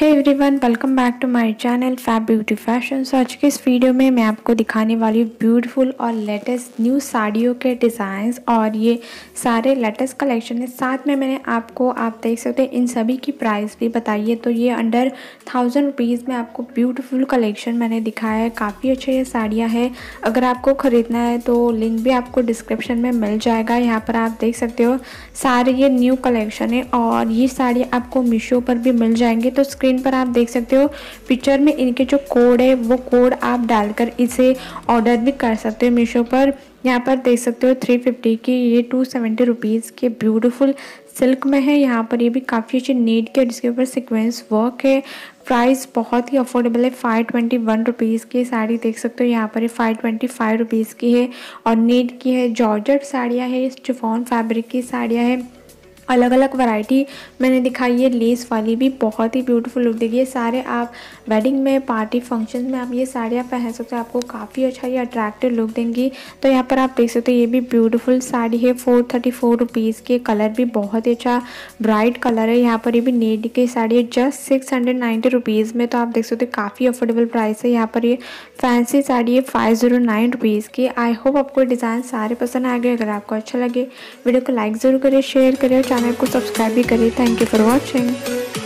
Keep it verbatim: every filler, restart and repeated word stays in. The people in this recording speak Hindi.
Hey everyone, welcome back to my channel Fab Beauty Fashion. So आज के इस वीडियो में मैं आपको दिखाने वाली ब्यूटीफुल और लेटेस्ट न्यू साड़ियों के डिज़ाइंस और ये सारे लेटेस्ट कलेक्शन है। साथ में मैंने आपको आप देख सकते हैं इन सभी की प्राइस भी बताइए। तो ये अंडर थाउजेंड रुपीज़ में आपको ब्यूटीफुल कलेक्शन मैंने दिखाया है। काफ़ी अच्छे ये साड़ियाँ हैं। अगर आपको ख़रीदना है तो लिंक भी आपको डिस्क्रिप्शन में मिल जाएगा। यहाँ पर आप देख सकते हो सारे ये न्यू कलेक्शन है और ये साड़ी आपको मीशो पर भी मिल जाएंगे। तो स्क्रीन पर आप देख सकते हो पिक्चर में इनके जो कोड है वो कोड आप डालकर इसे ऑर्डर भी कर सकते हो मीशो पर। यहाँ पर देख सकते हो थ्री फिफ्टी की ये टू सेवेंटी रुपीज़ के ब्यूटीफुल सिल्क में है। यहाँ पर ये भी काफ़ी अच्छी नीड के जिसके ऊपर सीक्वेंस वर्क है। प्राइस बहुत ही अफोर्डेबल है, फाइव ट्वेंटी वन रुपीज़ की साड़ी देख सकते हो। यहाँ पर ये फाइव ट्वेंटी फाइव रुपीज़ की है और नीड की है। जॉर्जेट साड़ियाँ है, चिफॉन फैब्रिक की साड़ियाँ है। अलग अलग वैरायटी मैंने दिखाई है। लेस वाली भी बहुत ही ब्यूटीफुल लुक देगी। ये सारे आप वेडिंग में, पार्टी फंक्शन में आप ये साड़ियाँ पहन सकते हो। आपको काफ़ी अच्छा ये अट्रैक्टिव लुक देंगी। तो यहाँ पर आप देख सकते हो ये भी ब्यूटीफुल साड़ी है, फोर थर्टी फोर रुपीज़ के। कलर भी बहुत ही अच्छा ब्राइट कलर है। यहाँ पर ये भी नेट की साड़ी है just six hundred ninety rupees में। तो आप देख सकते हो काफ़ी अफोर्डेबल प्राइस है। यहाँ पर ये फैंसी साड़ी है फाइव जीरो नाइन रुपीज़ की। आई होप आपको डिज़ाइन सारे पसंद आ गए। अगर आपको अच्छा लगे वीडियो को लाइक ज़रूर करें, शेयर करें, चैनल को सब्सक्राइब भी करें। Thank you for watching.